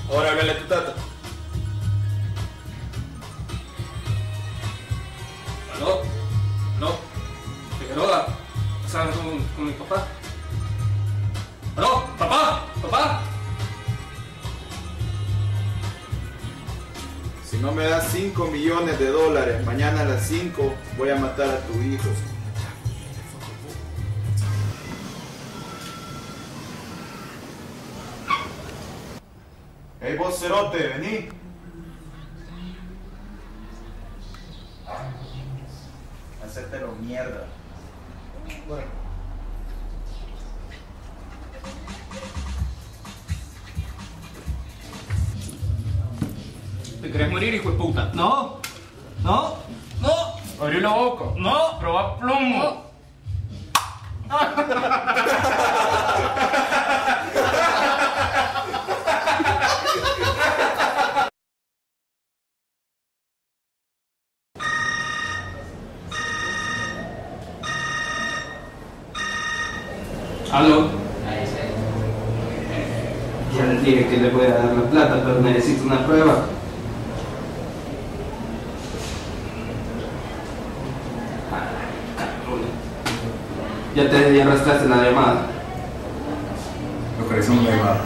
Ahora háblale a tu tata. ¿Aló? ¿No? Figueroa, ¿sabes con mi papá? ¿Aló? ¿Papá? ¿Papá? Si no me das $5 millones, mañana a las 5 voy a matar a tu hijo. Hey, vos cerote, vení. Hacértelo mierda. Bueno. ¿Te querés morir, hijo de puta? No. No. No. Abrí la boca. No. Proba plomo. ¿Aló? Ya le dije que le voy a dar la plata, pero necesito una prueba. Ya arrastraste la llamada. Localizamos la llamada.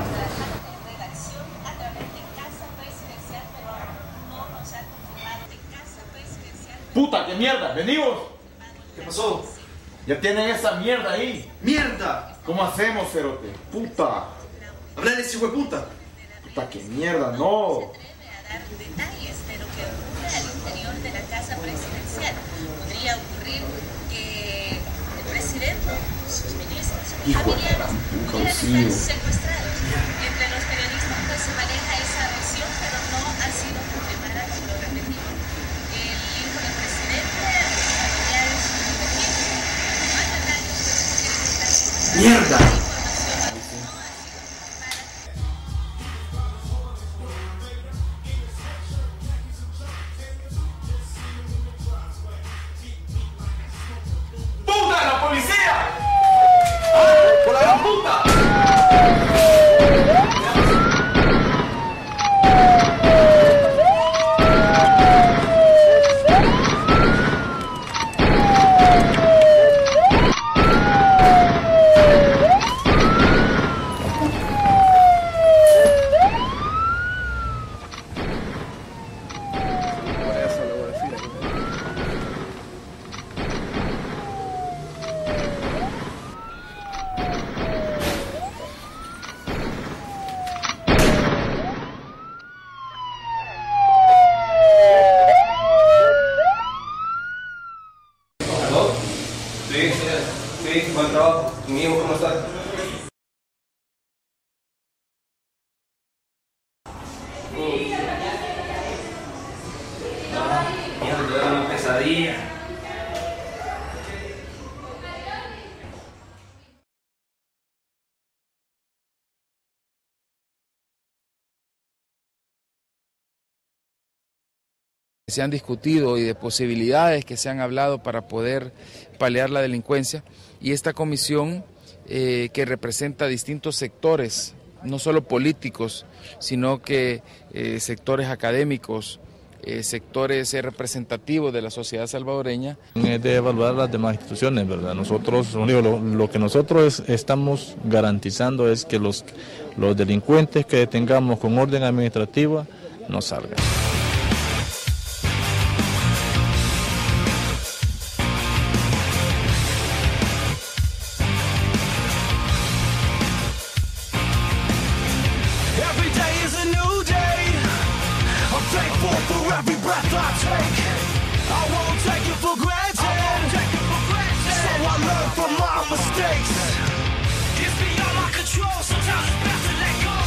¡Puta, qué mierda! ¡Vení vos! ¿Qué pasó? Ya tienen esa mierda ahí. ¡Mierda! ¿Cómo hacemos, cerote? ¡Puta! Hablale, ese hijo de puta. ¡Puta, qué mierda! ¡No! Dar detalles de lo que ocurre al interior de la casa presidencial. Podría ocurrir que el presidente, sus ministros, sus familiares pudieran estar secuestrados. Entre los periodistas pues se maneja esa versión, pero no ha sido confirmada, como lo repetimos. El hijo del presidente, los familiares, los mandatarios, pues ¡Mierda! ¡Puta, la policía! ¡Por la gran puta! ¿Aló? Sí, buen trabajo. ¿Mi hijo cómo está? Mierda, era una pesadilla. Se han discutido y de posibilidades que se han hablado para poder paliar la delincuencia, y esta comisión que representa distintos sectores, no solo políticos, sino que sectores académicos, sectores representativos de la sociedad salvadoreña. Es de evaluar las demás instituciones, ¿verdad? Nosotros, lo que nosotros estamos garantizando es que los delincuentes que detengamos con orden administrativa no salgan. Every breath I take, I won't take it for granted. So I learn from my mistakes. It's beyond my control, sometimes it's best to let go.